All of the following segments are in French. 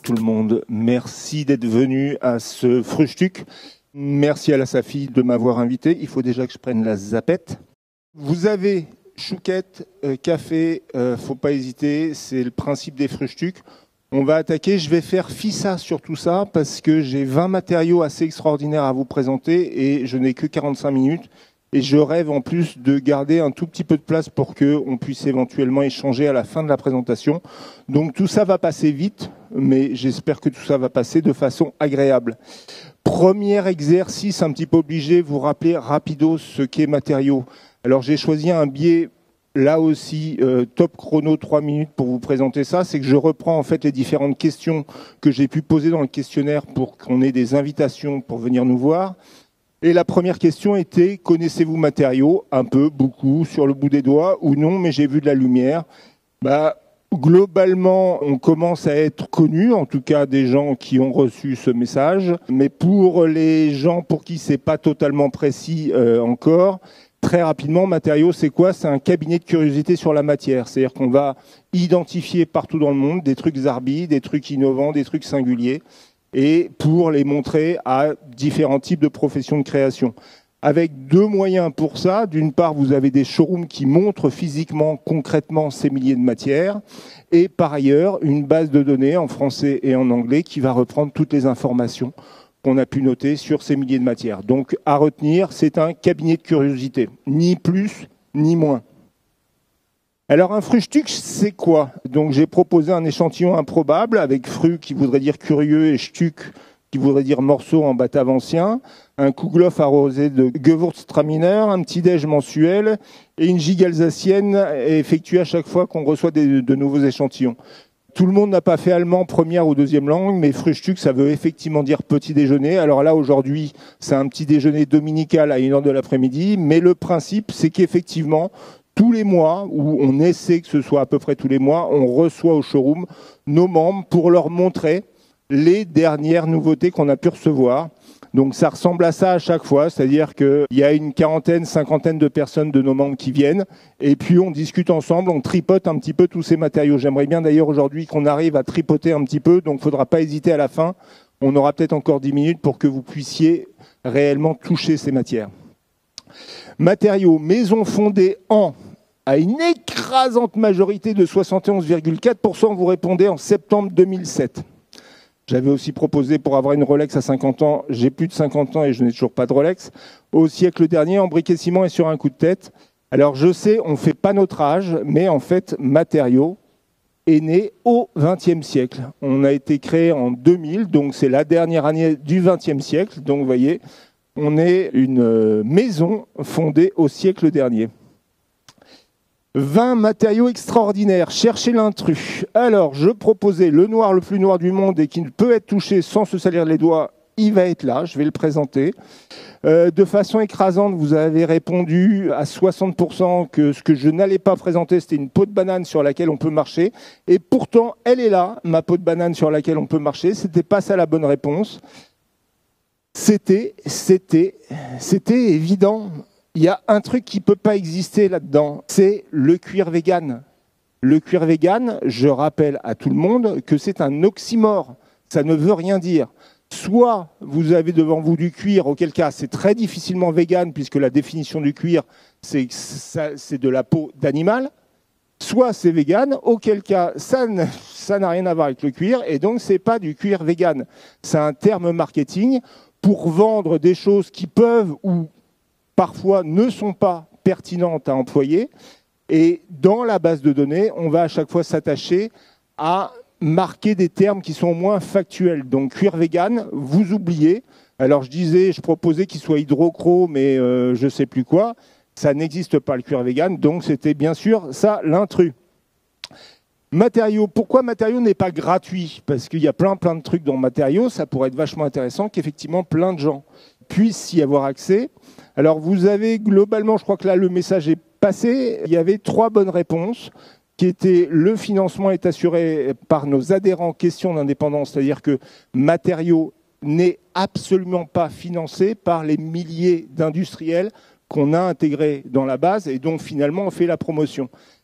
tout le monde. Merci d'être venu à ce Frühstück. Merci à la Safi de m'avoir invité. Il faut déjà que je prenne la zapette. Vous avez chouquette, café, faut pas hésiter. C'est le principe des Frühstück. On va attaquer. Je vais faire fissa sur tout ça parce que j'ai 20 matériaux assez extraordinaires à vous présenter et je n'ai que 45 minutes. Et je rêve en plus de garder un tout petit peu de place pour qu'on puisse éventuellement échanger à la fin de la présentation. Donc tout ça va passer vite, mais j'espère que tout ça va passer de façon agréable. Premier exercice un petit peu obligé, vous rappelez rapido ce qu'est matériaux. Alors j'ai choisi un biais, là aussi, top chrono 3 minutes pour vous présenter ça. C'est que je reprends en fait les différentes questions que j'ai pu poser dans le questionnaire pour qu'on ait des invitations pour venir nous voir. Et la première question était, connaissez-vous matériaux? Un peu, beaucoup, sur le bout des doigts, ou non, mais j'ai vu de la lumière. Globalement, on commence à être connus, en tout cas des gens qui ont reçu ce message. Mais pour les gens pour qui c'est pas totalement précis encore, très rapidement, matériaux, c'est quoi? C'est un cabinet de curiosité sur la matière. C'est-à-dire qu'on va identifier partout dans le monde des trucs zarbi, des trucs innovants, des trucs singuliers, et pour les montrer à différents types de professions de création. Avec deux moyens pour ça. D'une part, vous avez des showrooms qui montrent physiquement, concrètement, ces milliers de matières. Et par ailleurs, une base de données en français et en anglais qui va reprendre toutes les informations qu'on a pu noter sur ces milliers de matières. Donc, à retenir, c'est un cabinet de curiosité. Ni plus, ni moins. Alors un Frühstück, c'est quoi? Donc j'ai proposé un échantillon improbable avec Früh qui voudrait dire curieux et Stück qui voudrait dire morceau en batave ancien, un Kuhgloff arrosé de Gewürztraminer, un petit déj mensuel et une gigue alsacienne effectuée à chaque fois qu'on reçoit de nouveaux échantillons. Tout le monde n'a pas fait allemand première ou deuxième langue, mais Frühstück, ça veut effectivement dire petit déjeuner. Alors là, aujourd'hui, c'est un petit déjeuner dominical à 1h de l'après-midi, mais le principe, c'est qu'effectivement, tous les mois, où on essaie que ce soit à peu près tous les mois, on reçoit au showroom nos membres pour leur montrer les dernières nouveautés qu'on a pu recevoir. Donc ça ressemble à ça à chaque fois, c'est-à-dire qu'il y a une quarantaine, cinquantaine de personnes de nos membres qui viennent, et puis on discute ensemble, on tripote un petit peu tous ces matériaux. J'aimerais bien d'ailleurs aujourd'hui qu'on arrive à tripoter un petit peu, donc il ne faudra pas hésiter à la fin. On aura peut-être encore 10 minutes pour que vous puissiez réellement toucher ces matières. Matériaux, maison fondée en... À une écrasante majorité de 71,4%, vous répondez en septembre 2007. J'avais aussi proposé pour avoir une Rolex à 50 ans, j'ai plus de 50 ans et je n'ai toujours pas de Rolex. Au siècle dernier, en briques et ciment et sur un coup de tête. Alors je sais, on ne fait pas notre âge, mais en fait, matériaux est né au XXe siècle. On a été créé en 2000, donc c'est la dernière année du XXe siècle. Donc vous voyez, on est une maison fondée au siècle dernier. 20 matériaux extraordinaires, cherchez l'intrus. Alors, je proposais le noir le plus noir du monde et qui ne peut être touché sans se salir les doigts, il va être là, je vais le présenter. De façon écrasante, vous avez répondu à 60% que ce que je n'allais pas présenter, c'était une peau de banane sur laquelle on peut marcher. Et pourtant, elle est là, ma peau de banane sur laquelle on peut marcher. C'était pas ça la bonne réponse. C'était évident. Il y a un truc qui ne peut pas exister là-dedans, c'est le cuir vegan. Le cuir vegan, je rappelle à tout le monde que c'est un oxymore. Ça ne veut rien dire. Soit vous avez devant vous du cuir, auquel cas c'est très difficilement vegan, puisque la définition du cuir, c'est de la peau d'animal. Soit c'est vegan, auquel cas ça n'a rien à voir avec le cuir, et donc ce n'est pas du cuir vegan. C'est un terme marketing pour vendre des choses qui peuvent ou parfois ne sont pas pertinentes à employer. Et dans la base de données, on va à chaque fois s'attacher à marquer des termes qui sont au moins factuels. Donc cuir vegan, vous oubliez. Alors je proposais qu'il soit hydrocro, mais je ne sais plus quoi. Ça n'existe pas le cuir vegan, donc c'était bien sûr ça l'intrus. Matériaux, pourquoi matériaux n'est pas gratuit? Parce qu'il y a plein de trucs dans matériaux, ça pourrait être vachement intéressant qu'effectivement plein de gens puissent y avoir accès. Alors vous avez globalement, je crois que là le message est passé, il y avait 3 bonnes réponses qui étaient le financement est assuré par nos adhérents question d'indépendance, c'est-à-dire que matériaux n'est absolument pas financé par les milliers d'industriels qu'on a intégrés dans la base et dont finalement on fait la promotion.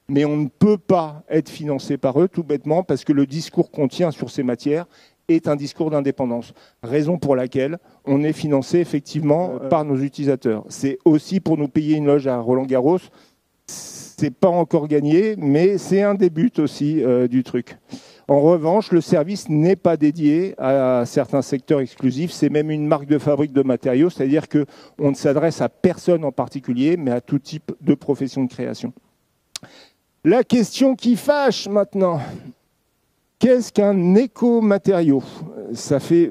mais on ne peut pas être financé par eux, tout bêtement, parce que le discours qu'on tient sur ces matières est un discours d'indépendance. Raison pour laquelle on est financé effectivement par nos utilisateurs. C'est aussi pour nous payer une loge à Roland-Garros. C'est pas encore gagné, mais c'est un des buts aussi du truc. En revanche, le service n'est pas dédié à certains secteurs exclusifs. C'est même une marque de fabrique de matériaux, c'est-à-dire qu'on ne s'adresse à personne en particulier, mais à tout type de profession de création. La question qui fâche maintenant, qu'est-ce qu'un éco-matériau? Ça fait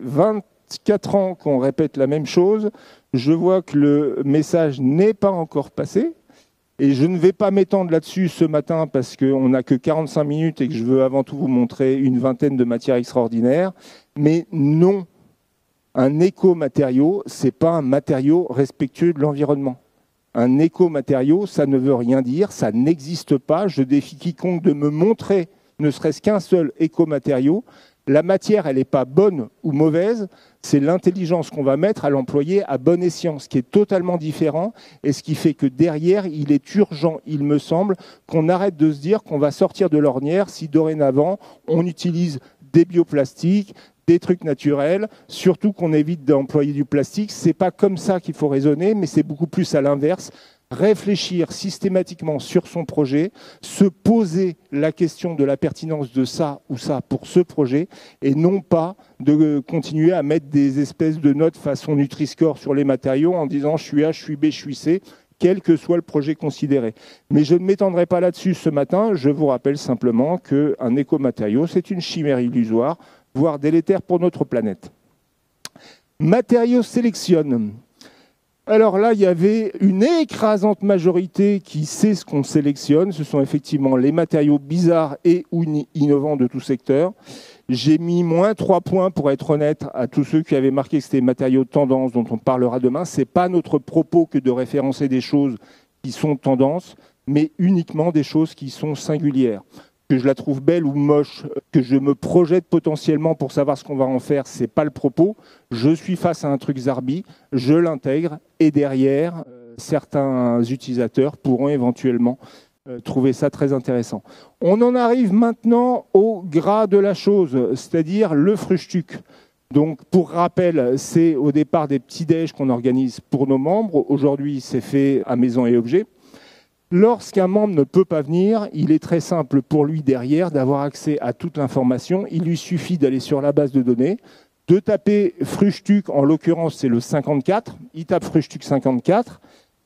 24 ans qu'on répète la même chose. Je vois que le message n'est pas encore passé. Et je ne vais pas m'étendre là-dessus ce matin parce qu'on n'a que 45 minutes et que je veux avant tout vous montrer une vingtaine de matières extraordinaires. Mais non, un éco-matériau, ce n'est pas un matériau respectueux de l'environnement. Un éco-matériau, ça ne veut rien dire, ça n'existe pas. Je défie quiconque de me montrer ne serait-ce qu'un seul éco-matériau. La matière, elle n'est pas bonne ou mauvaise, c'est l'intelligence qu'on va mettre à l'employer à bon escient, ce qui est totalement différent et ce qui fait que derrière, il est urgent, il me semble, qu'on arrête de se dire qu'on va sortir de l'ornière si dorénavant on utilise des bioplastiques, des trucs naturels, surtout qu'on évite d'employer du plastique. C'est pas comme ça qu'il faut raisonner, mais c'est beaucoup plus à l'inverse. Réfléchir systématiquement sur son projet, se poser la question de la pertinence de ça ou ça pour ce projet, et non pas de continuer à mettre des espèces de notes façon Nutri-Score sur les matériaux en disant je suis A, je suis B, je suis C, quel que soit le projet considéré. Mais je ne m'étendrai pas là-dessus ce matin, je vous rappelle simplement qu'un écomatériau, c'est une chimère illusoire, voire délétère pour notre planète. Matériaux sélectionne. Alors là, il y avait une écrasante majorité qui sait ce qu'on sélectionne. Ce sont effectivement les matériaux bizarres et ou innovants de tout secteur. J'ai mis moins 3 points, pour être honnête, à tous ceux qui avaient marqué que c'était matériaux de tendance dont on parlera demain. Ce n'est pas notre propos que de référencer des choses qui sont tendance, mais uniquement des choses qui sont singulières. Que je la trouve belle ou moche, que je me projette potentiellement pour savoir ce qu'on va en faire, c'est pas le propos. Je suis face à un truc Zarbi, je l'intègre et derrière, certains utilisateurs pourront éventuellement trouver ça très intéressant. On en arrive maintenant au gras de la chose, c'est-à-dire le Frühstück. Donc, pour rappel, c'est au départ des petits déj qu'on organise pour nos membres. Aujourd'hui, c'est fait à Maison et Objets. Lorsqu'un membre ne peut pas venir, il est très simple pour lui derrière d'avoir accès à toute l'information. Il lui suffit d'aller sur la base de données, de taper Frühstück, en l'occurrence c'est le 54, il tape Frühstück 54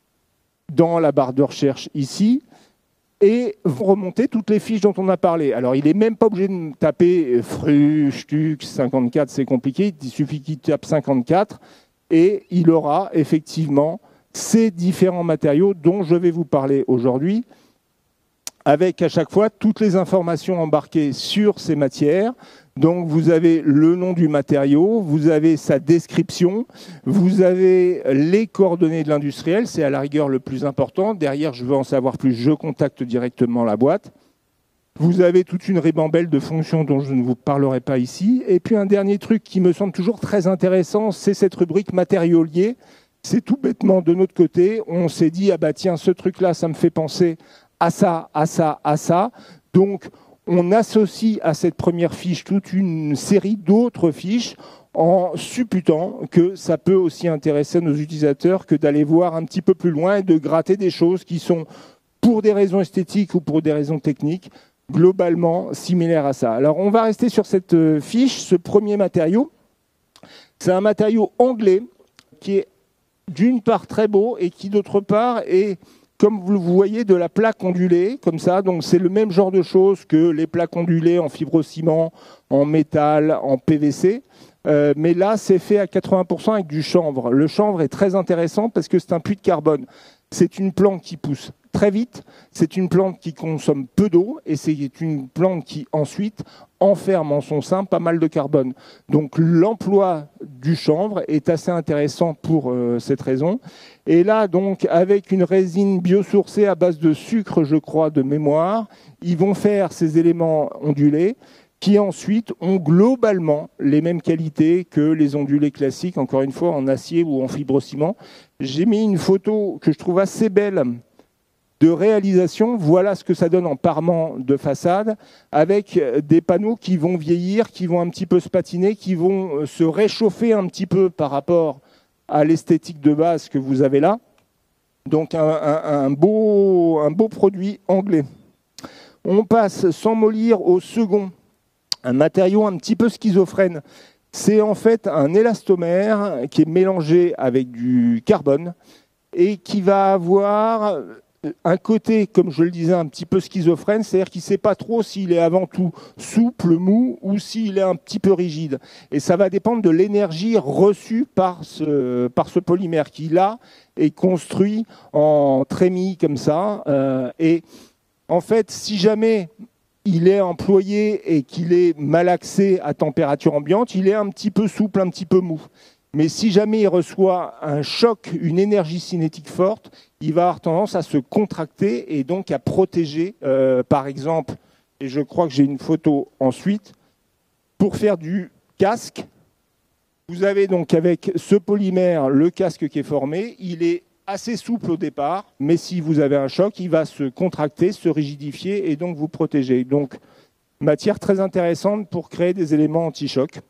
dans la barre de recherche ici, et vous remontez toutes les fiches dont on a parlé. Alors il n'est même pas obligé de taper Frühstück 54, c'est compliqué, il suffit qu'il tape 54, et il aura effectivement ces différents matériaux dont je vais vous parler aujourd'hui, avec à chaque fois toutes les informations embarquées sur ces matières. Donc vous avez le nom du matériau, vous avez sa description, vous avez les coordonnées de l'industriel, c'est à la rigueur le plus important. Derrière, je veux en savoir plus, je contacte directement la boîte. Vous avez toute une ribambelle de fonctions dont je ne vous parlerai pas ici. Et puis un dernier truc qui me semble toujours très intéressant, c'est cette rubrique matériaux liés. C'est tout bêtement de notre côté, on s'est dit, ah bah tiens, ce truc-là, ça me fait penser à ça, à ça, à ça. Donc, on associe à cette première fiche toute une série d'autres fiches en supputant que ça peut aussi intéresser nos utilisateurs que d'aller voir un petit peu plus loin et de gratter des choses qui sont, pour des raisons esthétiques ou pour des raisons techniques, globalement similaires à ça. Alors, on va rester sur cette fiche, ce premier matériau. C'est un matériau anglais qui est d'une part très beau et qui d'autre part est, comme vous le voyez, de la plaque ondulée, comme ça. Donc c'est le même genre de choses que les plaques ondulées en fibrociment, en métal, en PVC. Mais là, c'est fait à 80% avec du chanvre. Le chanvre est très intéressant parce que c'est un puits de carbone. C'est une plante qui pousse très vite, c'est une plante qui consomme peu d'eau et c'est une plante qui ensuite enferme en son sein pas mal de carbone. Donc l'emploi du chanvre est assez intéressant pour cette raison. Et là, donc, avec une résine biosourcée à base de sucre, je crois, de mémoire, ils vont faire ces éléments ondulés qui ensuite ont globalement les mêmes qualités que les ondulés classiques, encore une fois en acier ou en fibrociment. J'ai mis une photo que je trouve assez belle de réalisation. Voilà ce que ça donne en parement de façade, avec des panneaux qui vont vieillir, qui vont un petit peu se patiner, qui vont se réchauffer un petit peu par rapport à l'esthétique de base que vous avez là. Donc un beau produit anglais. On passe sans mollir au second, un matériau un petit peu schizophrène. C'est en fait un élastomère qui est mélangé avec du carbone et qui va avoir un côté, comme je le disais, un petit peu schizophrène, c'est-à-dire qu'il ne sait pas trop s'il est avant tout souple, mou, ou s'il est un petit peu rigide. Et ça va dépendre de l'énergie reçue par ce polymère qui, là, est construit en trémie comme ça. Et en fait, si jamais il est employé et qu'il est malaxé à température ambiante, il est un petit peu souple, un petit peu mou. Mais si jamais il reçoit un choc, une énergie cinétique forte, il va avoir tendance à se contracter et donc à protéger, par exemple, et je crois que j'ai une photo ensuite, pour faire du casque. Vous avez donc avec ce polymère le casque qui est formé, il est assez souple au départ, mais si vous avez un choc, il va se contracter, se rigidifier et donc vous protéger. Donc, matière très intéressante pour créer des éléments anti-choc.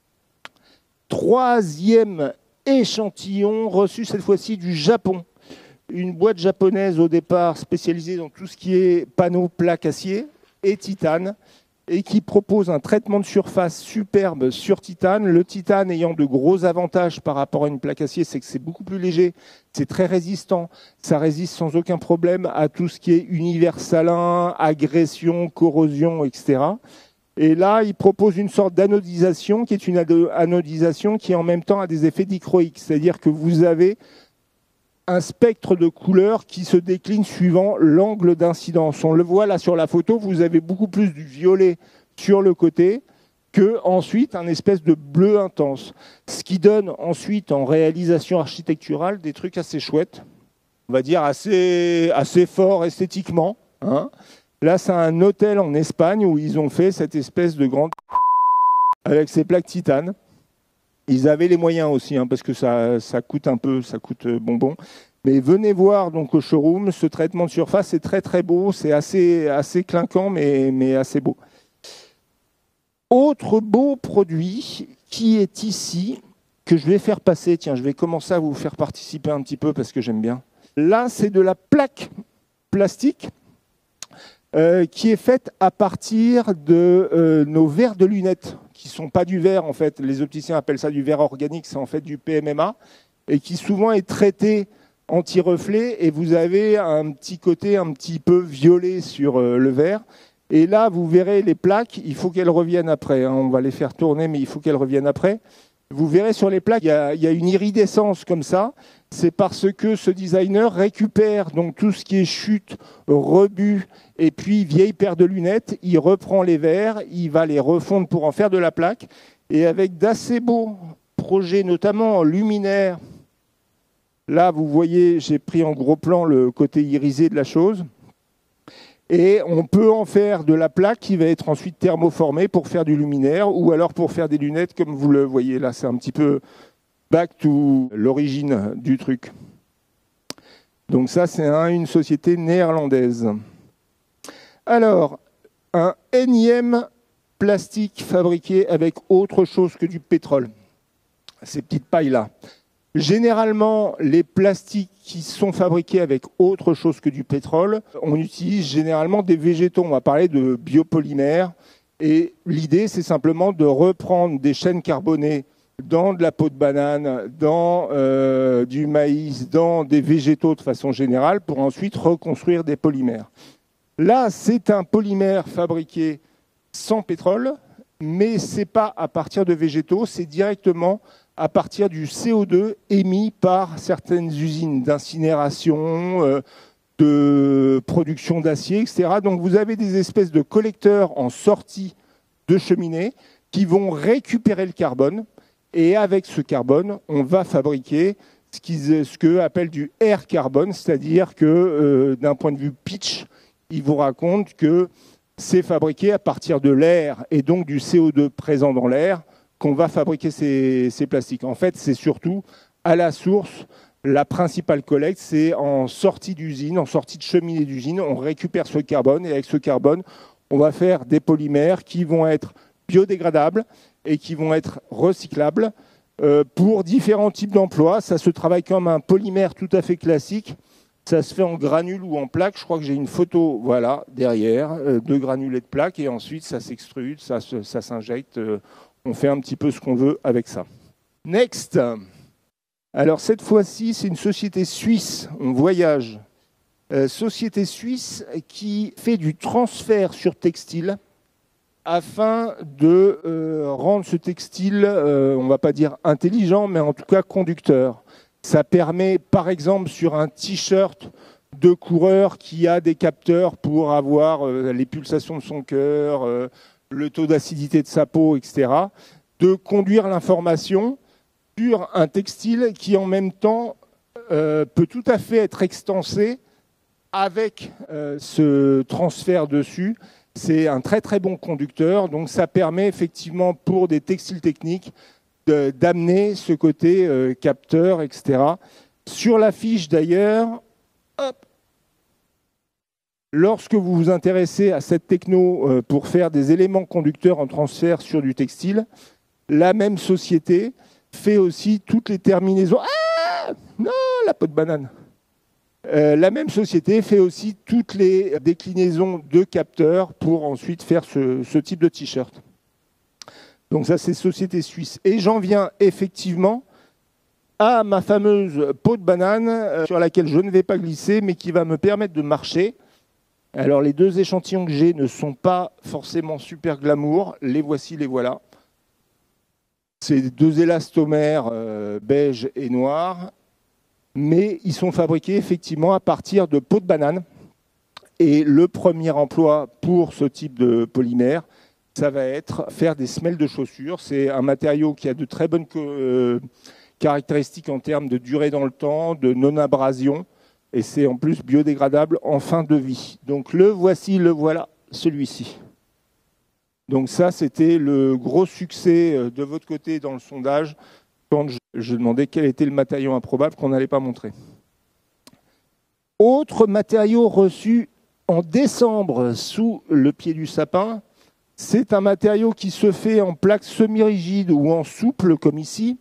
Troisième échantillon reçu cette fois-ci du Japon. Une boîte japonaise au départ spécialisée dans tout ce qui est panneaux, plaques, acier et titane et qui propose un traitement de surface superbe sur titane. Le titane ayant de gros avantages par rapport à une plaque acier, c'est que c'est beaucoup plus léger, c'est très résistant, ça résiste sans aucun problème à tout ce qui est univers salin, agression, corrosion, etc. Et là, il propose une sorte d'anodisation qui est une anodisation qui en même temps a des effets dichroïques, c'est-à-dire que vous avez un spectre de couleurs qui se décline suivant l'angle d'incidence. On le voit là sur la photo, vous avez beaucoup plus du violet sur le côté que ensuite un espèce de bleu intense. Ce qui donne ensuite en réalisation architecturale des trucs assez chouettes, on va dire assez forts esthétiquement, hein. Là, c'est un hôtel en Espagne où ils ont fait cette espèce de grande avec ces plaques titane. Ils avaient les moyens aussi, hein, parce que ça coûte un peu, ça coûte bonbon. Mais venez voir donc au showroom, ce traitement de surface est très très beau, c'est assez clinquant, mais assez beau. Autre beau produit qui est ici, que je vais faire passer, tiens, je vais commencer à vous faire participer un petit peu parce que j'aime bien. Là, c'est de la plaque plastique qui est faite à partir de nos verres de lunettes, qui ne sont pas du verre en fait. Les opticiens appellent ça du verre organique, c'est en fait du PMMA, et qui souvent est traité anti-reflet, et vous avez un petit côté un petit peu violet sur le verre. Et là, vous verrez les plaques, il faut qu'elles reviennent après, hein. On va les faire tourner, mais il faut qu'elles reviennent après. Vous verrez sur les plaques, il y a une iridescence comme ça. C'est parce que ce designer récupère donc tout ce qui est chute, rebut et puis vieille paire de lunettes. Il reprend les verres, il va les refondre pour en faire de la plaque. Et avec d'assez beaux projets, notamment en luminaire. Là, vous voyez, j'ai pris en gros plan le côté irisé de la chose. Et on peut en faire de la plaque qui va être ensuite thermoformée pour faire du luminaire ou alors pour faire des lunettes comme vous le voyez là. C'est un petit peu back to l'origine du truc. Donc ça, c'est une société néerlandaise. Alors, un énième plastique fabriqué avec autre chose que du pétrole. Ces petites pailles-là. Généralement, les plastiques qui sont fabriqués avec autre chose que du pétrole, on utilise généralement des végétaux. On va parler de biopolymères. Et l'idée, c'est simplement de reprendre des chaînes carbonées dans de la peau de banane, dans du maïs, dans des végétaux de façon générale, pour ensuite reconstruire des polymères. Là, c'est un polymère fabriqué sans pétrole, mais ce n'est pas à partir de végétaux, c'est directement à partir du CO2 émis par certaines usines d'incinération, de production d'acier, etc. Donc vous avez des espèces de collecteurs en sortie de cheminée qui vont récupérer le carbone. Et avec ce carbone, on va fabriquer ce qu'eux appellent du air carbone, c'est-à-dire que d'un point de vue pitch, ils vous racontent que c'est fabriqué à partir de l'air et donc du CO2 présent dans l'air qu'on va fabriquer ces plastiques. En fait, c'est surtout à la source La principale collecte, c'est en sortie d'usine, en sortie de cheminée d'usine, on récupère ce carbone et avec ce carbone, on va faire des polymères qui vont être biodégradables et qui vont être recyclables pour différents types d'emplois. Ça se travaille comme un polymère tout à fait classique. Ça se fait en granules ou en plaques. Je crois que j'ai une photo, voilà, derrière, de granulés de plaques. Et ensuite, ça s'extrude, ça s'injecte. On fait un petit peu ce qu'on veut avec ça. Next. Alors, cette fois-ci, c'est une société suisse. On voyage. Société suisse qui fait du transfert sur textile afin de rendre ce textile, on ne va pas dire intelligent, mais en tout cas conducteur. Ça permet, par exemple, sur un t-shirt de coureur qui a des capteurs pour avoir les pulsations de son cœur, le taux d'acidité de sa peau, etc., de conduire l'information sur un textile qui, en même temps, peut tout à fait être extensé avec ce transfert dessus. C'est un très très bon conducteur, donc ça permet effectivement pour des textiles techniques d'amener ce côté capteur, etc. Sur la fiche d'ailleurs, lorsque vous vous intéressez à cette techno pour faire des éléments conducteurs en transfert sur du textile, la même société fait aussi toutes les terminaisons. Ah non, la peau de banane. La même société fait aussi toutes les déclinaisons de capteurs pour ensuite faire ce type de t-shirt. Donc ça, c'est société suisse. Et j'en viens effectivement à ma fameuse peau de banane sur laquelle je ne vais pas glisser, mais qui va me permettre de marcher. Alors les deux échantillons que j'ai ne sont pas forcément super glamour. Les voici, les voilà. C'est deux élastomères beige et noir. Mais ils sont fabriqués effectivement à partir de peau de banane. Et le premier emploi pour ce type de polymère, ça va être faire des semelles de chaussures. C'est un matériau qui a de très bonnes caractéristiques en termes de durée dans le temps, de non-abrasion, et c'est en plus biodégradable en fin de vie. Donc le voici, le voilà, celui-ci. Donc ça, c'était le gros succès de votre côté dans le sondage, quand je demandais quel était le matériau improbable qu'on n'allait pas montrer. Autre matériau reçu en décembre sous le pied du sapin, c'est un matériau qui se fait en plaque semi-rigide ou en souple, comme ici,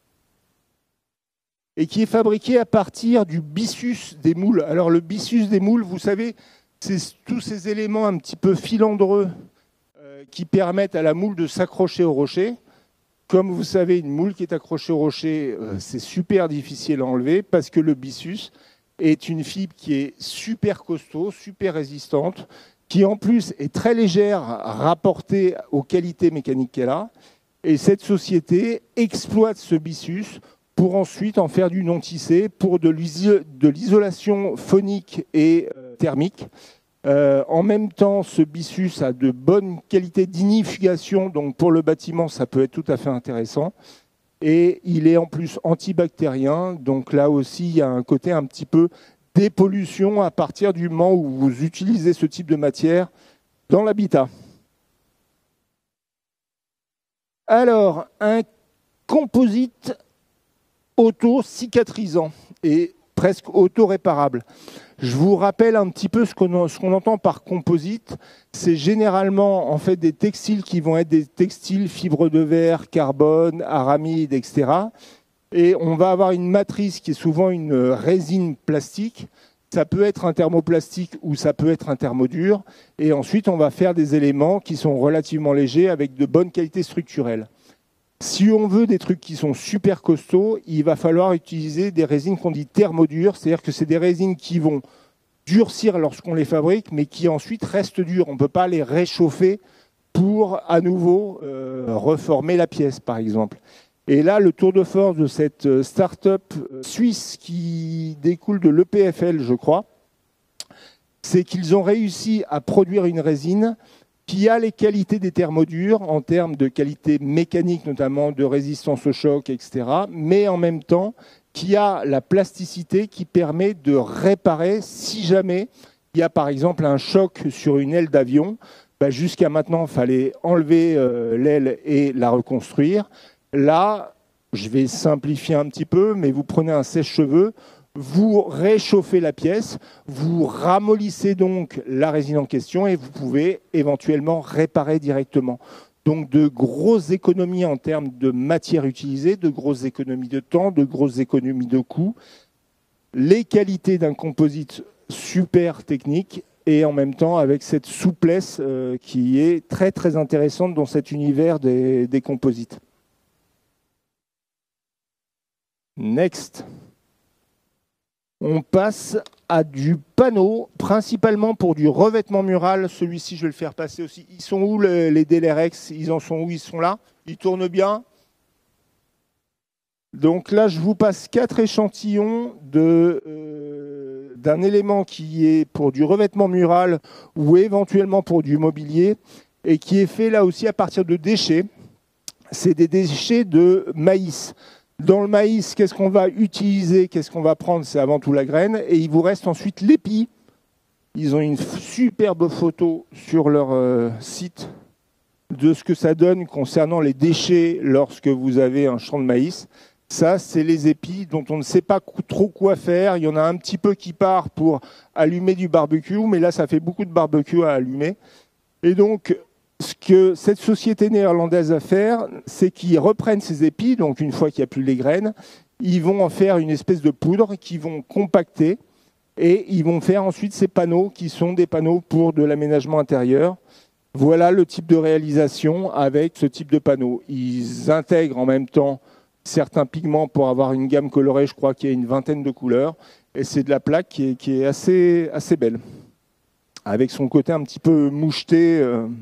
et qui est fabriqué à partir du byssus des moules. Alors le byssus des moules, vous savez, c'est tous ces éléments un petit peu filandreux qui permettent à la moule de s'accrocher au rocher. Comme vous savez, une moule qui est accrochée au rocher, c'est super difficile à enlever parce que le byssus est une fibre qui est super costaud, super résistante, qui en plus est très légère rapportée aux qualités mécaniques qu'elle a. Et cette société exploite ce byssus pour ensuite en faire du non-tissé, pour de l'isolation phonique et thermique. En même temps, ce byssus a de bonnes qualités d'inifugation, donc pour le bâtiment, ça peut être tout à fait intéressant. Et il est en plus antibactérien, donc là aussi, il y a un côté un petit peu dépollution à partir du moment où vous utilisez ce type de matière dans l'habitat. Alors, un composite auto-cicatrisant et presque auto-réparable. Je vous rappelle un petit peu ce qu'on entend par composite. C'est généralement en fait des textiles qui vont être des textiles fibres de verre, carbone, aramide, etc. Et on va avoir une matrice qui est souvent une résine plastique. Ça peut être un thermoplastique ou ça peut être un thermodur. Et ensuite, on va faire des éléments qui sont relativement légers avec de bonnes qualités structurelles. Si on veut des trucs qui sont super costauds, il va falloir utiliser des résines qu'on dit thermodures, c'est-à-dire que c'est des résines qui vont durcir lorsqu'on les fabrique, mais qui ensuite restent dures. On ne peut pas les réchauffer pour à nouveau reformer la pièce, par exemple. Et là, le tour de force de cette start-up suisse qui découle de l'EPFL, je crois, c'est qu'ils ont réussi à produire une résine qui a les qualités des thermodures en termes de qualité mécanique, notamment de résistance au choc, etc., mais en même temps qui a la plasticité qui permet de réparer si jamais il y a par exemple un choc sur une aile d'avion. Jusqu'à maintenant, il fallait enlever l'aile et la reconstruire. Là, Je vais simplifier un petit peu, mais vous prenez un sèche-cheveux, vous réchauffez la pièce, vous ramollissez donc la résine en question et vous pouvez éventuellement réparer directement. Donc de grosses économies en termes de matière utilisée, de grosses économies de temps, de grosses économies de coûts. Les qualités d'un composite super technique et en même temps avec cette souplesse qui est très très intéressante dans cet univers des composites. Next. On passe à du panneau, principalement pour du revêtement mural. Celui-ci, je vais le faire passer aussi. Ils sont où les Delerex? Ils en sont où? Ils sont là? Ils tournent bien? Donc là, je vous passe 4 échantillons d'un élément qui est pour du revêtement mural ou éventuellement pour du mobilier et qui est fait là aussi à partir de déchets. C'est des déchets de maïs. Dans le maïs, qu'est-ce qu'on va utiliser? Qu'est-ce qu'on va prendre? C'est avant tout la graine. Et il vous reste ensuite l'épi. Ils ont une superbe photo sur leur site de ce que ça donne concernant les déchets lorsque vous avez un champ de maïs. Ça, c'est les épis dont on ne sait pas trop quoi faire. Il y en a un petit peu qui part pour allumer du barbecue, mais là, ça fait beaucoup de barbecue à allumer. Et donc, ce que cette société néerlandaise va faire, c'est qu'ils reprennent ces épis, donc une fois qu'il n'y a plus les graines, ils vont en faire une espèce de poudre qu'ils vont compacter et ils vont faire ensuite ces panneaux qui sont des panneaux pour de l'aménagement intérieur. Voilà le type de réalisation avec ce type de panneaux. Ils intègrent en même temps certains pigments pour avoir une gamme colorée, je crois qu'il y a une vingtaine de couleurs, et c'est de la plaque qui est assez belle, avec son côté un petit peu moucheté.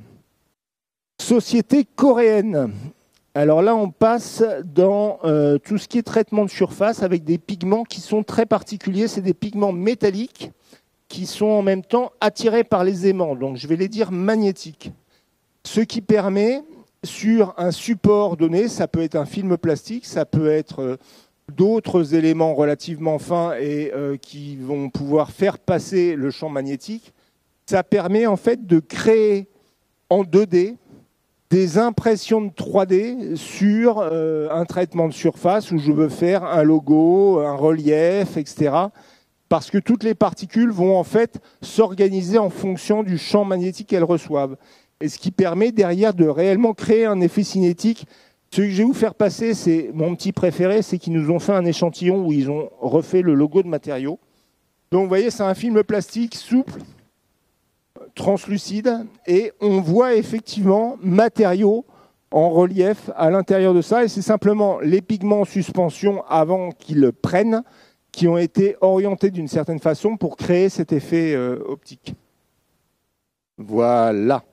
Société coréenne. Alors là, on passe dans tout ce qui est traitement de surface avec des pigments qui sont très particuliers. C'est des pigments métalliques qui sont en même temps attirés par les aimants. Donc je vais les dire magnétiques. Ce qui permet, sur un support donné, ça peut être un film plastique, ça peut être d'autres éléments relativement fins et qui vont pouvoir faire passer le champ magnétique. Ça permet en fait de créer en 2D des impressions de 3D sur un traitement de surface où je veux faire un logo, un relief, etc. Parce que toutes les particules vont en fait s'organiser en fonction du champ magnétique qu'elles reçoivent. Et ce qui permet derrière de réellement créer un effet cinétique. Ce que je vais vous faire passer, c'est mon petit préféré, c'est qu'ils nous ont fait un échantillon où ils ont refait le logo de matériaux. Donc vous voyez, c'est un film plastique souple, translucide, et on voit effectivement matériaux en relief à l'intérieur de ça, et c'est simplement les pigments en suspension avant qu'ils prennent qui ont été orientés d'une certaine façon pour créer cet effet optique. Voilà.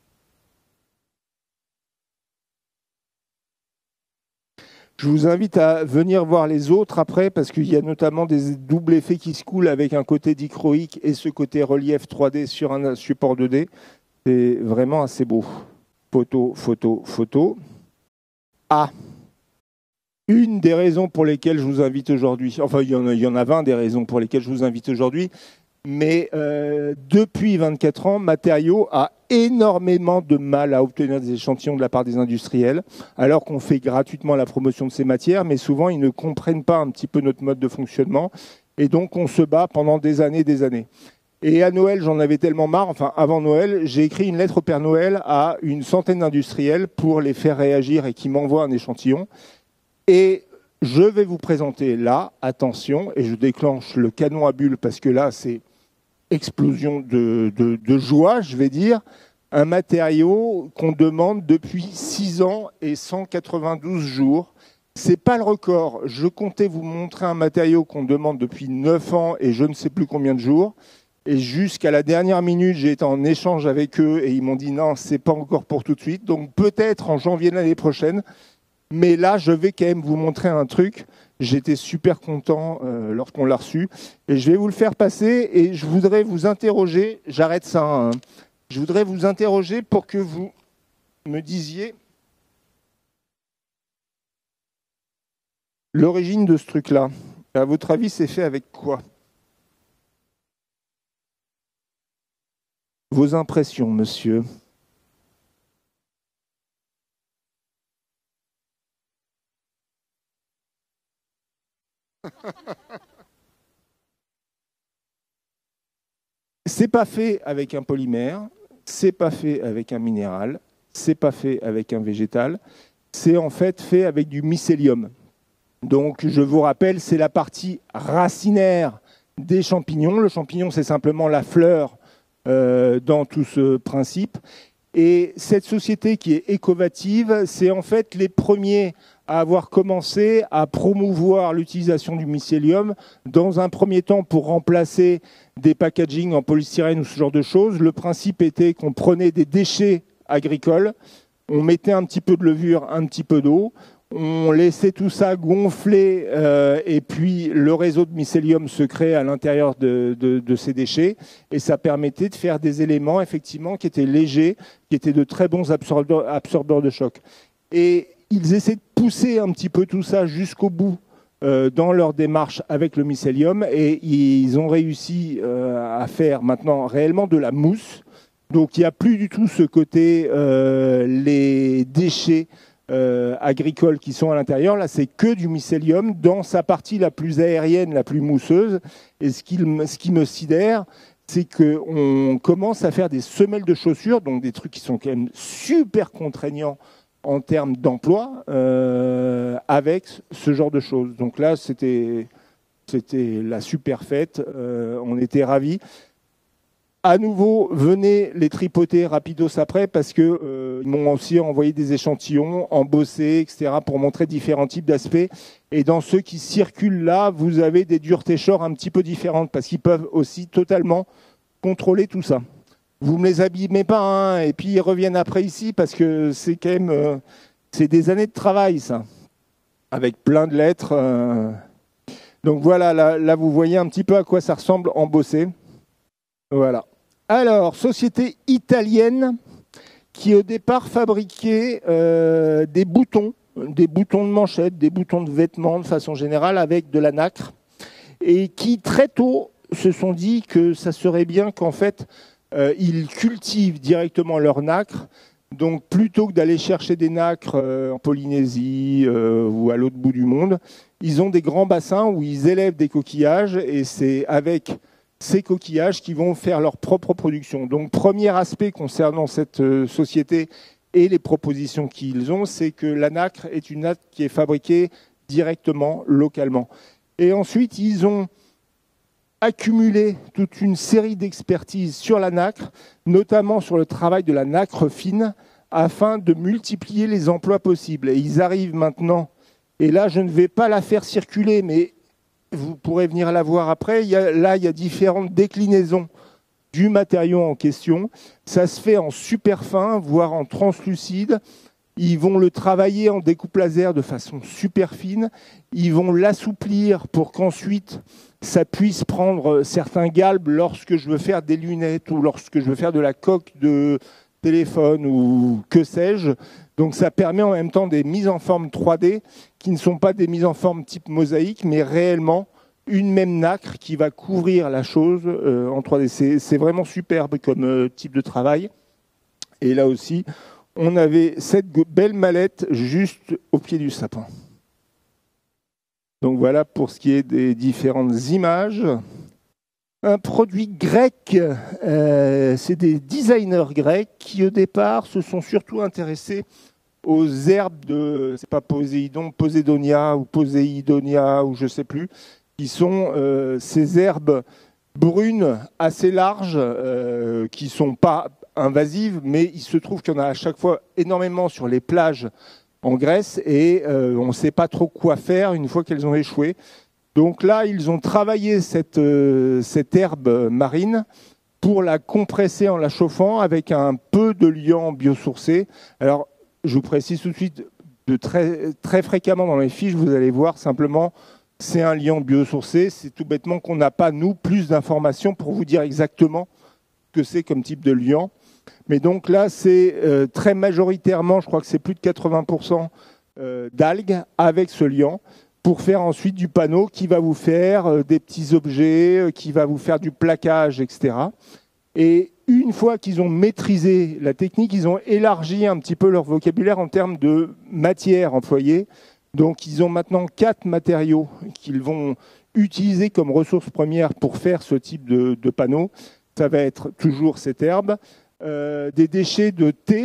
Je vous invite à venir voir les autres après, parce qu'il y a notamment des doubles effets qui se coulent avec un côté dichroïque et ce côté relief 3D sur un support 2D. C'est vraiment assez beau. Photo, photo, photo. Ah, une des raisons pour lesquelles je vous invite aujourd'hui, enfin il y en a 20 des raisons pour lesquelles je vous invite aujourd'hui, mais depuis 24 ans, Matériaux a énormément de mal à obtenir des échantillons de la part des industriels, alors qu'on fait gratuitement la promotion de ces matières, mais souvent ils ne comprennent pas un petit peu notre mode de fonctionnement, et donc on se bat pendant des années. Et à Noël, j'en avais tellement marre, enfin avant Noël, j'ai écrit une lettre au Père Noël à une centaine d'industriels pour les faire réagir et qui m'envoient un échantillon. Et je vais vous présenter là, attention, et je déclenche le canon à bulles parce que là, c'est explosion de joie, je vais dire, un matériau qu'on demande depuis 6 ans et 192 jours. Ce n'est pas le record. Je comptais vous montrer un matériau qu'on demande depuis 9 ans et je ne sais plus combien de jours. Et jusqu'à la dernière minute, j'ai été en échange avec eux et ils m'ont dit non, ce n'est pas encore pour tout de suite. Donc peut-être en janvier de l'année prochaine. Mais là, je vais quand même vous montrer un truc. J'étais super content lorsqu'on l'a reçu. Et je vais vous le faire passer et je voudrais vous interroger. J'arrête ça. Hein. Je voudrais vous interroger pour que vous me disiez l'origine de ce truc-là. À votre avis, c'est fait avec quoi? Vos impressions, monsieur. C'est pas fait avec un polymère, c'est pas fait avec un minéral, c'est pas fait avec un végétal, c'est en fait avec du mycélium. Donc je vous rappelle, c'est la partie racinaire des champignons. Le champignon, c'est simplement la fleur dans tout ce principe. Et cette société qui est Ecovative, c'est en fait les premiers à avoir commencé à promouvoir l'utilisation du mycélium dans un premier temps pour remplacer des packaging en polystyrène ou ce genre de choses. Le principe était qu'on prenait des déchets agricoles, on mettait un petit peu de levure, un petit peu d'eau, on laissait tout ça gonfler et puis le réseau de mycélium se crée à l'intérieur de ces déchets et ça permettait de faire des éléments effectivement qui étaient légers, qui étaient de très bons absorbeurs de choc. Et ils essaient de pousser un petit peu tout ça jusqu'au bout dans leur démarche avec le mycélium et ils ont réussi à faire maintenant réellement de la mousse. Donc il n'y a plus du tout ce côté les déchets agricoles qui sont à l'intérieur. Là, c'est que du mycélium dans sa partie la plus aérienne, la plus mousseuse. Et ce qui me sidère, c'est qu'on commence à faire des semelles de chaussures, donc des trucs qui sont quand même super contraignants en termes d'emploi, avec ce genre de choses. Donc là, c'était la super fête. On était ravis. À nouveau, venez les tripoter rapidos après parce que ils m'ont aussi envoyé des échantillons embossés, etc. pour montrer différents types d'aspects. Et dans ceux qui circulent là, vous avez des duretés short un petit peu différentes parce qu'ils peuvent aussi totalement contrôler tout ça. Vous ne me les abîmez pas, hein, et puis ils reviennent après ici parce que c'est quand même c'est des années de travail ça, avec plein de lettres. Donc voilà, là vous voyez un petit peu à quoi ça ressemble embossé. Voilà. Alors, société italienne qui au départ fabriquait des boutons de manchette, des boutons de vêtements de façon générale avec de la nacre et qui très tôt se sont dit que ça serait bien qu'en fait ils cultivent directement leur nacre. Donc plutôt que d'aller chercher des nacres en Polynésie ou à l'autre bout du monde, ils ont des grands bassins où ils élèvent des coquillages et c'est avec ces coquillages qui vont faire leur propre production. Donc, premier aspect concernant cette société et les propositions qu'ils ont, c'est que la nacre est une nacre qui est fabriquée directement, localement. Et ensuite, ils ont accumulé toute une série d'expertises sur la nacre, notamment sur le travail de la nacre fine, afin de multiplier les emplois possibles. Et ils arrivent maintenant, et là, je ne vais pas la faire circuler, mais vous pourrez venir la voir après. Il y a différentes déclinaisons du matériau en question. Ça se fait en super fin, voire en translucide. Ils vont le travailler en découpe laser de façon super fine. Ils vont l'assouplir pour qu'ensuite ça puisse prendre certains galbes lorsque je veux faire des lunettes ou lorsque je veux faire de la coque de téléphone ou que sais-je. Donc ça permet en même temps des mises en forme 3D qui ne sont pas des mises en forme type mosaïque, mais réellement une même nacre qui va couvrir la chose en 3D. C'est vraiment superbe comme type de travail. Et là aussi, on avait cette belle mallette juste au pied du sapin. Donc voilà pour ce qui est des différentes images. Un produit grec, c'est des designers grecs qui au départ se sont surtout intéressés aux herbes de, c'est pas Poséidonia ou Poséidonia ou je sais plus, qui sont ces herbes brunes assez larges, qui sont pas invasives, mais il se trouve qu'il y en a à chaque fois énormément sur les plages en Grèce et on ne sait pas trop quoi faire une fois qu'elles ont échoué. Donc là, ils ont travaillé cette herbe marine pour la compresser en la chauffant avec un peu de liant biosourcé. Alors, je vous précise tout de suite, très fréquemment dans les fiches, vous allez voir simplement, c'est un liant biosourcé. C'est tout bêtement qu'on n'a pas, nous, plus d'informations pour vous dire exactement ce que c'est comme type de liant. Mais donc là, c'est très majoritairement, je crois que c'est plus de 80% d'algues avec ce liant, pour faire ensuite du panneau qui va vous faire des petits objets, qui va vous faire du plaquage, etc. Et une fois qu'ils ont maîtrisé la technique, ils ont élargi un petit peu leur vocabulaire en termes de matière employée. Donc ils ont maintenant 4 matériaux qu'ils vont utiliser comme ressources premières pour faire ce type de panneau. Ça va être toujours cette herbe, des déchets de thé,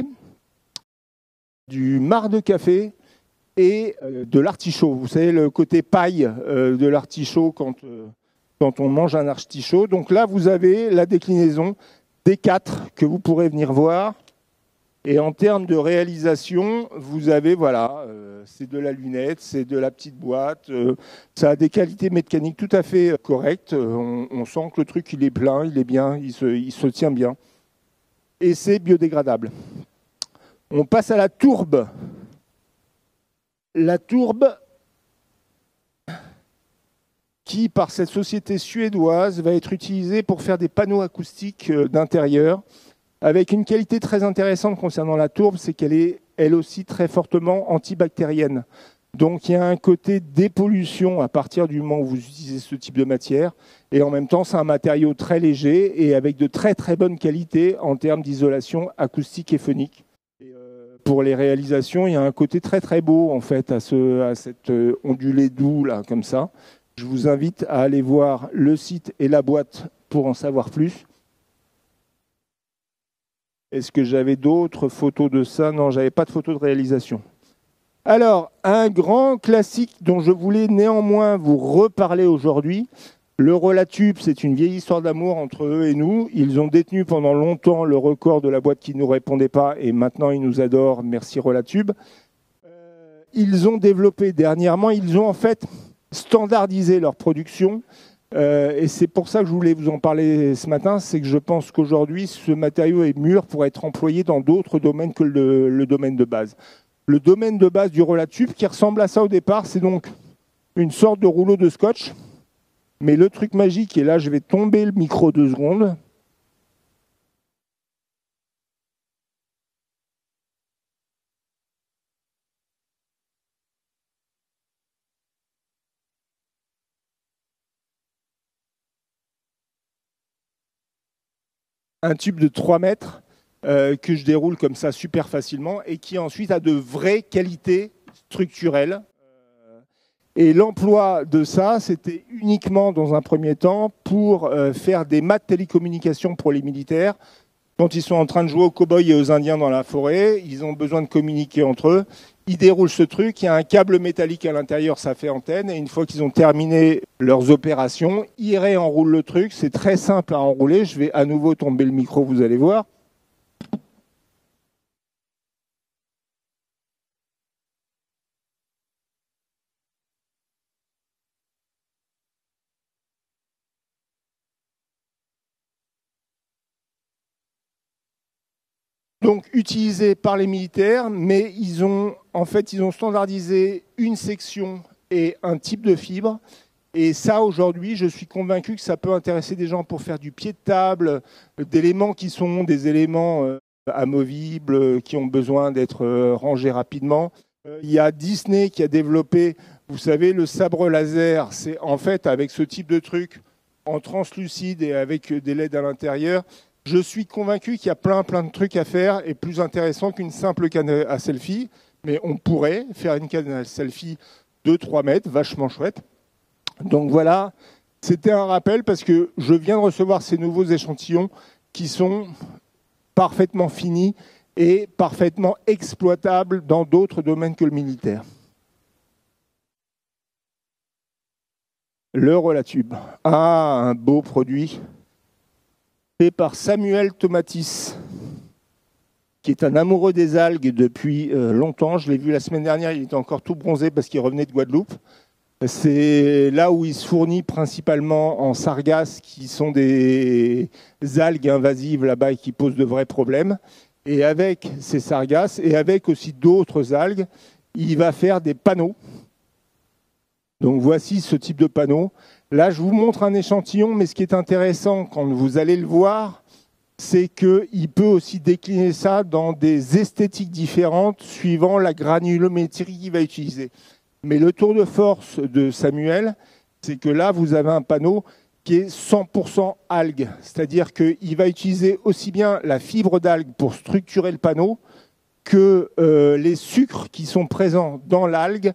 du marc de café et de l'artichaut. Vous savez, le côté paille de l'artichaut quand on mange un artichaut. Donc là, vous avez la déclinaison des 4 que vous pourrez venir voir. Et en termes de réalisation, vous avez, voilà, c'est de la lunette, c'est de la petite boîte, ça a des qualités mécaniques tout à fait correctes. On sent que le truc, il est plein, il est bien, il se tient bien. Et c'est biodégradable. On passe à la tourbe. La tourbe, qui, par cette société suédoise, va être utilisée pour faire des panneaux acoustiques d'intérieur, avec une qualité très intéressante concernant la tourbe, c'est qu'elle est, elle aussi, très fortement antibactérienne. Donc il y a un côté dépollution à partir du moment où vous utilisez ce type de matière, et en même temps, c'est un matériau très léger et avec de très très bonnes qualités en termes d'isolation acoustique et phonique. Et pour les réalisations, il y a un côté très très beau en fait à cet ondulé doux là, comme ça. Je vous invite à aller voir le site et la boîte pour en savoir plus. Est-ce que j'avais d'autres photos de ça? Non, j'avais pas de photos de réalisation. Alors, un grand classique dont je voulais néanmoins vous reparler aujourd'hui, le Rolatube, c'est une vieille histoire d'amour entre eux et nous. Ils ont détenu pendant longtemps le record de la boîte qui ne nous répondait pas et maintenant ils nous adorent. Merci Rolatube. Ils ont développé dernièrement, ils ont en fait standardisé leur production. Et c'est pour ça que je voulais vous en parler ce matin, c'est que je pense qu'aujourd'hui, ce matériau est mûr pour être employé dans d'autres domaines que le domaine de base. Le domaine de base du Rolatube, qui ressemble à ça au départ, c'est donc une sorte de rouleau de scotch. Mais le truc magique, et là je vais tomber le micro 2 secondes. Un tube de 3 mètres que je déroule comme ça super facilement et qui ensuite a de vraies qualités structurelles. Et l'emploi de ça, c'était uniquement dans un premier temps pour faire des mâts de télécommunication pour les militaires. Quand ils sont en train de jouer aux cow-boys et aux indiens dans la forêt, ils ont besoin de communiquer entre eux. Ils déroulent ce truc, il y a un câble métallique à l'intérieur, ça fait antenne. Et une fois qu'ils ont terminé leurs opérations, ils réenroulent le truc. C'est très simple à enrouler. Je vais à nouveau tomber le micro, vous allez voir. Donc utilisé par les militaires, mais ils ont standardisé une section et un type de fibre. Et ça, aujourd'hui, je suis convaincu que ça peut intéresser des gens pour faire du pied de table, d'éléments qui sont des éléments amovibles, qui ont besoin d'être rangés rapidement. Il y a Disney qui a développé, vous savez, le sabre laser. C'est en fait avec ce type de truc en translucide et avec des LED à l'intérieur. Je suis convaincu qu'il y a plein de trucs à faire et plus intéressant qu'une simple canne à selfie. Mais on pourrait faire une canne à selfie de 3 mètres, vachement chouette. Donc voilà, c'était un rappel parce que je viens de recevoir ces nouveaux échantillons qui sont parfaitement finis et parfaitement exploitables dans d'autres domaines que le militaire. Le Rolatube. Ah, un beau produit. Fait par Samuel Tomatis, qui est un amoureux des algues depuis longtemps. Je l'ai vu la semaine dernière, il était encore tout bronzé parce qu'il revenait de Guadeloupe. C'est là où il se fournit principalement en sargasses, qui sont des algues invasives là-bas et qui posent de vrais problèmes. Et avec ces sargasses, et avec aussi d'autres algues, il va faire des panneaux. Donc voici ce type de panneau. Là, je vous montre un échantillon, mais ce qui est intéressant quand vous allez le voir, c'est qu'il peut aussi décliner ça dans des esthétiques différentes suivant la granulométrie qu'il va utiliser. Mais le tour de force de Samuel, c'est que là, vous avez un panneau qui est 100% algues. C'est-à-dire qu'il va utiliser aussi bien la fibre d'algue pour structurer le panneau que les sucres qui sont présents dans l'algue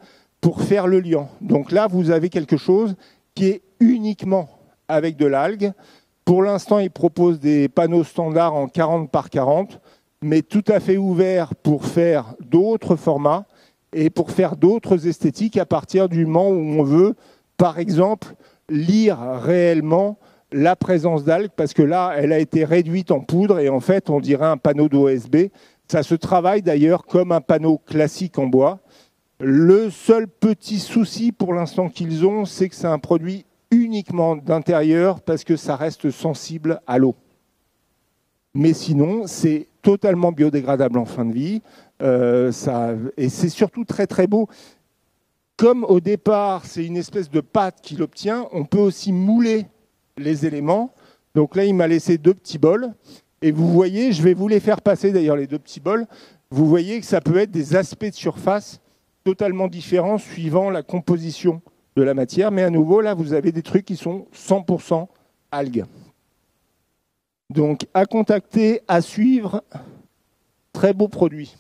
pour faire le liant. Donc là, vous avez quelque chose qui est uniquement avec de l'algue. Pour l'instant, ils proposent des panneaux standards en 40 par 40, mais tout à fait ouverts pour faire d'autres formats et pour faire d'autres esthétiques à partir du moment où on veut, par exemple, lire réellement la présence d'algues, parce que là, elle a été réduite en poudre et en fait, on dirait un panneau d'OSB. Ça se travaille d'ailleurs comme un panneau classique en bois. Le seul petit souci pour l'instant qu'ils ont, c'est que c'est un produit uniquement d'intérieur parce que ça reste sensible à l'eau. Mais sinon, c'est totalement biodégradable en fin de vie. Et c'est surtout très très beau. Comme au départ, c'est une espèce de pâte qu'il obtient, on peut aussi mouler les éléments. Donc là, il m'a laissé 2 petits bols. Et vous voyez, je vais vous les faire passer d'ailleurs, les 2 petits bols. Vous voyez que ça peut être des aspects de surface totalement différents suivant la composition de la matière. Mais à nouveau, là, vous avez des trucs qui sont 100% algues. Donc, à contacter, à suivre. Très beau produit.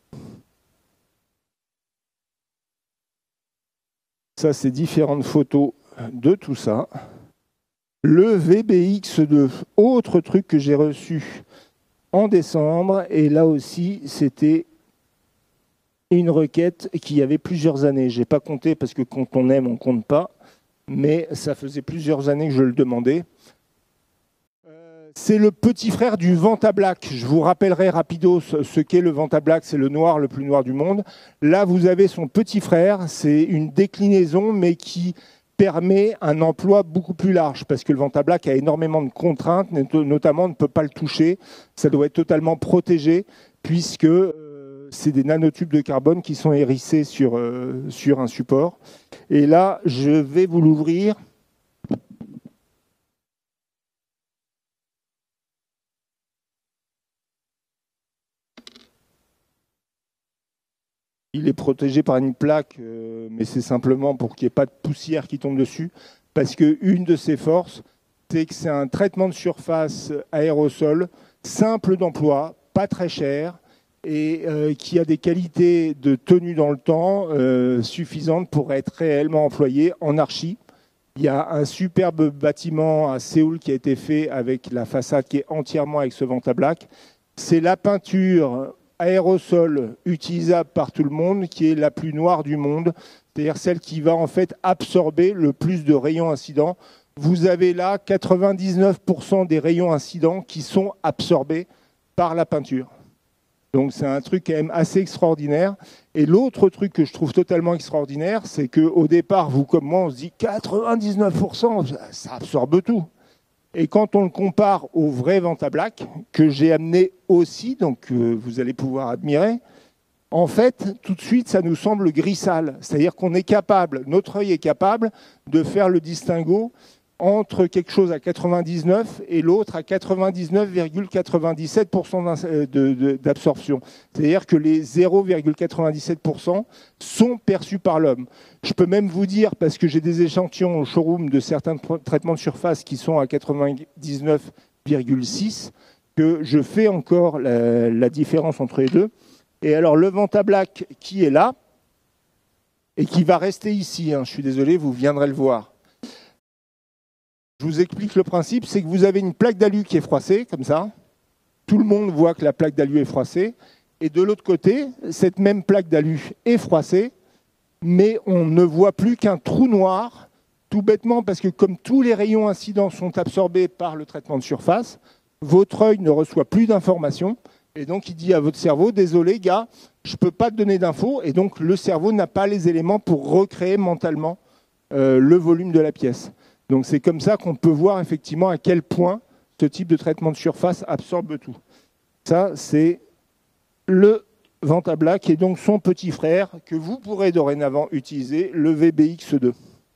Ça, c'est différentes photos de tout ça. Le VBX2, autre truc que j'ai reçu en décembre. Et là aussi, c'était une requête qui avait plusieurs années. Je n'ai pas compté parce que quand on aime, on ne compte pas. Mais ça faisait plusieurs années que je le demandais. C'est le petit frère du Vantablack. Je vous rappellerai rapido ce qu'est le Vantablack. C'est le noir le plus noir du monde. Là, vous avez son petit frère. C'est une déclinaison, mais qui permet un emploi beaucoup plus large, parce que le Vantablack a énormément de contraintes, notamment on ne peut pas le toucher. Ça doit être totalement protégé, puisque c'est des nanotubes de carbone qui sont hérissés sur un support. Et là, je vais vous l'ouvrir. Il est protégé par une plaque, mais c'est simplement pour qu'il n'y ait pas de poussière qui tombe dessus. Parce qu'une de ses forces, c'est que c'est un traitement de surface aérosol, simple d'emploi, pas très cher, et qui a des qualités de tenue dans le temps suffisantes pour être réellement employé en archi. Il y a un superbe bâtiment à Séoul qui a été fait avec la façade qui est entièrement avec ce Vantablack. C'est la peinture aérosol utilisable par tout le monde qui est la plus noire du monde, c'est-à-dire celle qui va en fait absorber le plus de rayons incidents. Vous avez là 99% des rayons incidents qui sont absorbés par la peinture. Donc c'est un truc quand même assez extraordinaire. Et l'autre truc que je trouve totalement extraordinaire, c'est qu'au départ, vous comme moi, on se dit 99%, ça absorbe tout. Et quand on le compare au vrai Vantablack, que j'ai amené aussi, donc vous allez pouvoir admirer, en fait, tout de suite, ça nous semble gris sale. C'est-à-dire qu'on est capable, notre œil est capable de faire le distinguo entre quelque chose à 99 et l'autre à 99,97% d'absorption. C'est-à-dire que les 0,97% sont perçus par l'homme. Je peux même vous dire, parce que j'ai des échantillons au showroom de certains traitements de surface qui sont à 99,6, que je fais encore la différence entre les deux. Et alors le Vantablack qui est là, et qui va rester ici, hein, je suis désolé, vous viendrez le voir. Je vous explique le principe, c'est que vous avez une plaque d'alu qui est froissée, comme ça. Tout le monde voit que la plaque d'alu est froissée. Et de l'autre côté, cette même plaque d'alu est froissée, mais on ne voit plus qu'un trou noir, tout bêtement, parce que comme tous les rayons incidents sont absorbés par le traitement de surface, votre œil ne reçoit plus d'informations. Et donc, il dit à votre cerveau, désolé, gars, je ne peux pas te donner d'infos. Et donc, le cerveau n'a pas les éléments pour recréer mentalement le volume de la pièce. Donc c'est comme ça qu'on peut voir effectivement à quel point ce type de traitement de surface absorbe tout. Ça, c'est le Vantablack et donc son petit frère que vous pourrez dorénavant utiliser, le VBX2.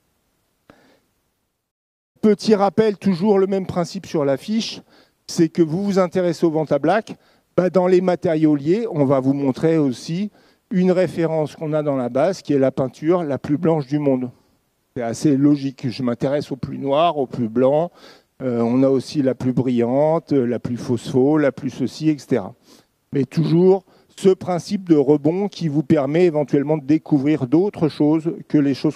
Petit rappel, toujours le même principe sur la fiche, c'est que vous vous intéressez au Vantablack, dans les matériaux liés, on va vous montrer aussi une référence qu'on a dans la base qui est la peinture la plus blanche du monde. C'est assez logique. Je m'intéresse au plus noir, au plus blanc. On a aussi la plus brillante, la plus phospho, la plus ceci, etc. Mais toujours ce principe de rebond qui vous permet éventuellement de découvrir d'autres choses que les choses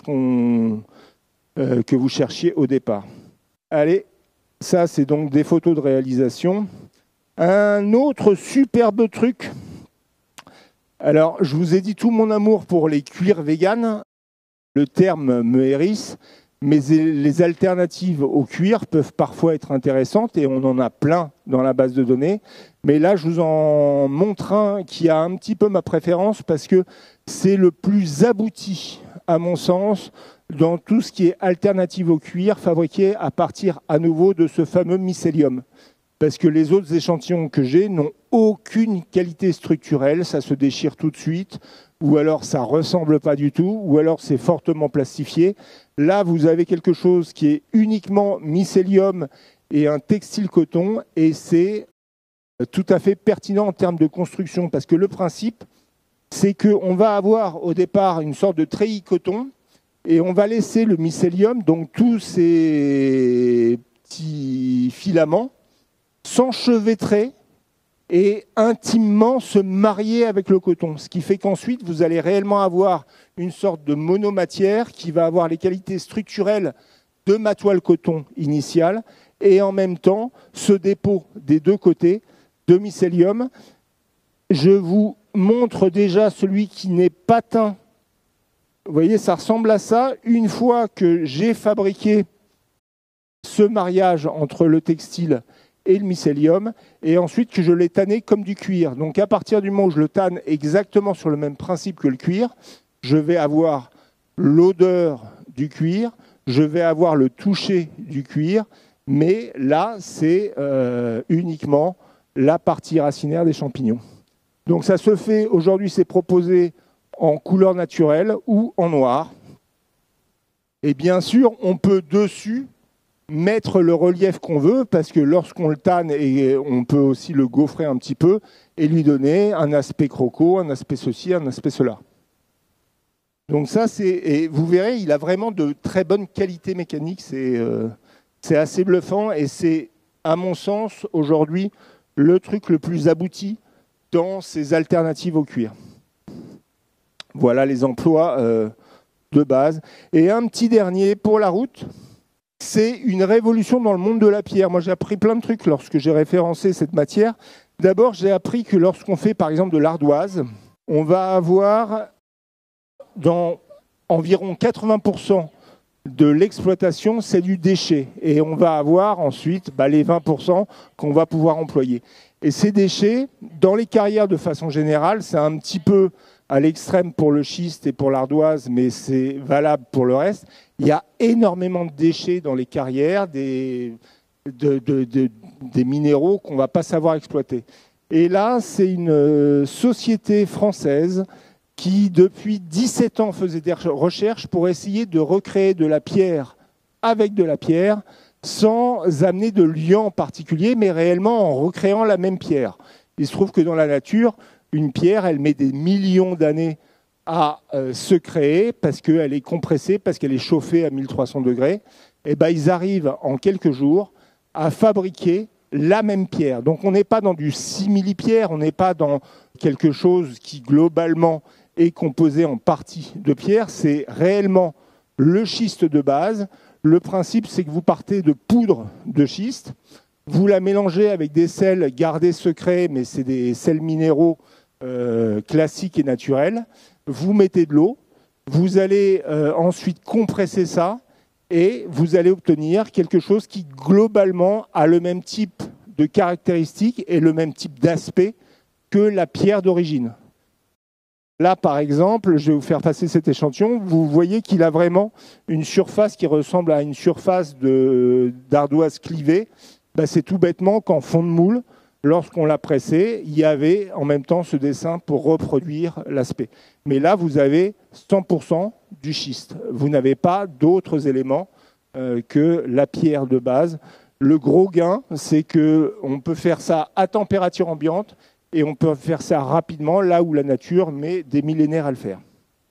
que vous cherchiez au départ. Allez, ça c'est donc des photos de réalisation. Un autre superbe truc. Alors, je vous ai dit tout mon amour pour les cuirs véganes. Le terme me hérisse, mais les alternatives au cuir peuvent parfois être intéressantes et on en a plein dans la base de données. Mais là, je vous en montre un qui a un petit peu ma préférence parce que c'est le plus abouti, à mon sens, dans tout ce qui est alternative au cuir, fabriqué à partir à nouveau de ce fameux mycélium. Parce que les autres échantillons que j'ai n'ont aucune qualité structurelle, ça se déchire tout de suite, ou alors ça ne ressemble pas du tout, ou alors c'est fortement plastifié. Là, vous avez quelque chose qui est uniquement mycélium et un textile coton, et c'est tout à fait pertinent en termes de construction, parce que le principe, c'est qu'on va avoir au départ une sorte de treillis coton, et on va laisser le mycélium, donc tous ces petits filaments, s'enchevêtrer et intimement se marier avec le coton. Ce qui fait qu'ensuite, vous allez réellement avoir une sorte de monomatière qui va avoir les qualités structurelles de ma toile coton initiale et en même temps, ce dépôt des deux côtés de mycélium. Je vous montre déjà celui qui n'est pas teint. Vous voyez, ça ressemble à ça. Une fois que j'ai fabriqué ce mariage entre le textile et le mycélium, et ensuite que je l'ai tanné comme du cuir. Donc à partir du moment où je le tanne exactement sur le même principe que le cuir, je vais avoir l'odeur du cuir, je vais avoir le toucher du cuir, mais là, c'est uniquement la partie racinaire des champignons. Donc ça se fait, aujourd'hui, c'est proposé en couleur naturelle ou en noir. Et bien sûr, on peut dessus mettre le relief qu'on veut, parce que lorsqu'on le tanne, et on peut aussi le gaufrer un petit peu et lui donner un aspect croco, un aspect ceci, un aspect cela. Donc ça, et vous verrez, il a vraiment de très bonnes qualités mécaniques, c'est assez bluffant et c'est, à mon sens, aujourd'hui, le truc le plus abouti dans ces alternatives au cuir. Voilà les emplois de base. Et un petit dernier pour la route. C'est une révolution dans le monde de la pierre. Moi, j'ai appris plein de trucs lorsque j'ai référencé cette matière. D'abord, j'ai appris que lorsqu'on fait, par exemple, de l'ardoise, on va avoir, dans environ 80% de l'exploitation, c'est du déchet. Et on va avoir ensuite les 20% qu'on va pouvoir employer. Et ces déchets, dans les carrières de façon générale, c'est un petit peu à l'extrême pour le schiste et pour l'ardoise, mais c'est valable pour le reste. Il y a énormément de déchets dans les carrières, des minéraux qu'on ne va pas savoir exploiter. Et là, c'est une société française qui, depuis 17 ans, faisait des recherches pour essayer de recréer de la pierre avec de la pierre, sans amener de liant particulier, mais réellement en recréant la même pierre. Il se trouve que dans la nature, une pierre, elle met des millions d'années à se créer parce qu'elle est compressée, parce qu'elle est chauffée à 1300 degrés. Et ben, ils arrivent en quelques jours à fabriquer la même pierre. Donc on n'est pas dans du simili-pierre, on n'est pas dans quelque chose qui globalement est composé en partie de pierre, c'est réellement le schiste de base. Le principe, c'est que vous partez de poudre de schiste, vous la mélangez avec des sels gardés secrets, mais c'est des sels minéraux classiques et naturels. Vous mettez de l'eau, vous allez ensuite compresser ça et vous allez obtenir quelque chose qui globalement a le même type de caractéristiques et le même type d'aspect que la pierre d'origine. Là, par exemple, je vais vous faire passer cet échantillon. Vous voyez qu'il a vraiment une surface qui ressemble à une surface d'ardoise clivée. Ben, c'est tout bêtement qu'en fond de moule, lorsqu'on l'a pressé, il y avait en même temps ce dessin pour reproduire l'aspect. Mais là, vous avez 100% du schiste. Vous n'avez pas d'autres éléments que la pierre de base. Le gros gain, c'est qu'on peut faire ça à température ambiante et on peut faire ça rapidement, là où la nature met des millénaires à le faire.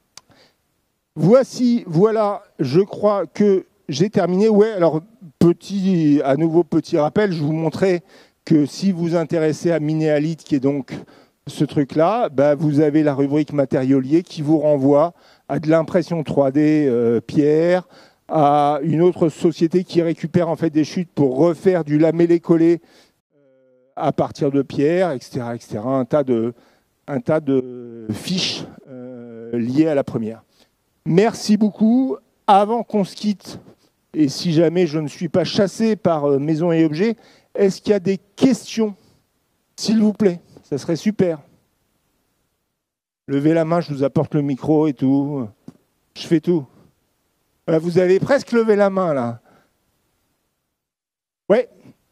Voilà, je crois que j'ai terminé. Ouais, alors, à nouveau petit rappel, je vous montrais que si vous vous intéressez à Minéalith, qui est donc ce truc-là, bah, vous avez la rubrique matériaux liés qui vous renvoie à de l'impression 3D pierre, à une autre société qui récupère en fait des chutes pour refaire du lamellé-collé à partir de pierre, etc., etc. Un tas de fiches liées à la première. Merci beaucoup. Avant qu'on se quitte, et si jamais je ne suis pas chassé par Maison et Objets, est-ce qu'il y a des questions, s'il vous plaît? Ça serait super. Levez la main, je vous apporte le micro et tout. Je fais tout. Vous avez presque levé la main, là. Ouais.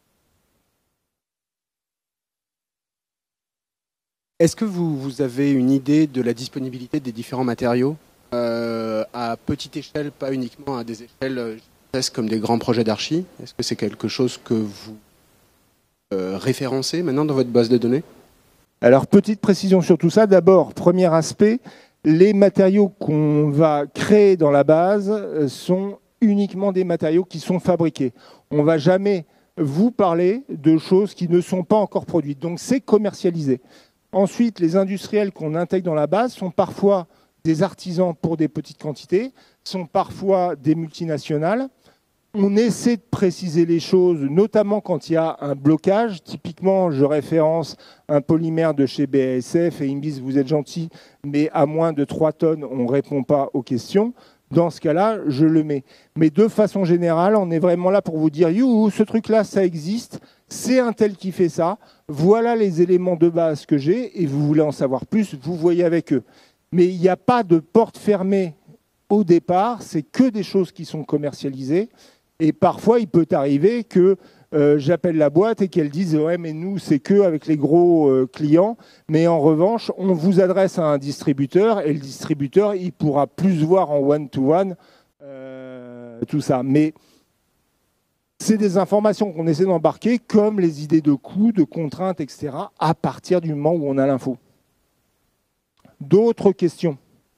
Est-ce que vous avez une idée de la disponibilité des différents matériaux à petite échelle, pas uniquement à des échelles comme des grands projets d'archi? Est-ce que c'est quelque chose que vous référencez maintenant dans votre base de données? Alors, petite précision sur tout ça. D'abord, premier aspect, les matériaux qu'on va créer dans la base sont uniquement des matériaux qui sont fabriqués. On ne va jamais vous parler de choses qui ne sont pas encore produites. Donc, c'est commercialisé. Ensuite, les industriels qu'on intègre dans la base sont parfois des artisans pour des petites quantités, sont parfois des multinationales. On essaie de préciser les choses, notamment quand il y a un blocage. Typiquement, je référence un polymère de chez BASF et ils me disent « vous êtes gentil, mais à moins de 3 tonnes, on ne répond pas aux questions ». Dans ce cas-là, je le mets. Mais de façon générale, on est vraiment là pour vous dire « youhou, ce truc-là, ça existe, c'est un tel qui fait ça, voilà les éléments de base que j'ai et vous voulez en savoir plus, vous voyez avec eux ». Mais il n'y a pas de porte fermée au départ, c'est que des choses qui sont commercialisées. Et parfois, il peut arriver que j'appelle la boîte et qu'elle dise « ouais, mais nous, c'est que avec les gros clients. Mais en revanche, on vous adresse à un distributeur et le distributeur, il pourra plus voir en one-to-one tout ça. » Mais c'est des informations qu'on essaie d'embarquer, comme les idées de coûts, de contraintes, etc., à partir du moment où on a l'info. D'autres questions?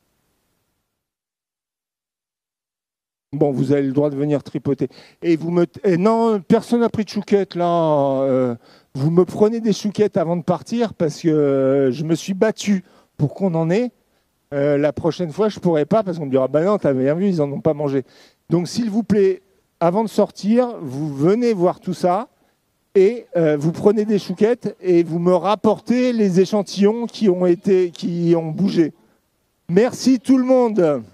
Bon, vous avez le droit de venir tripoter. Et vous me... non, personne n'a pris de chouquette, là. Vous me prenez des chouquettes avant de partir parce que je me suis battu pour qu'on en ait. La prochaine fois, je ne pourrai pas parce qu'on me dira « bah non, t'as bien vu, ils n'en ont pas mangé ». Donc, s'il vous plaît, avant de sortir, vous venez voir tout ça et vous prenez des chouquettes et vous me rapportez les échantillons qui ont bougé. Merci tout le monde.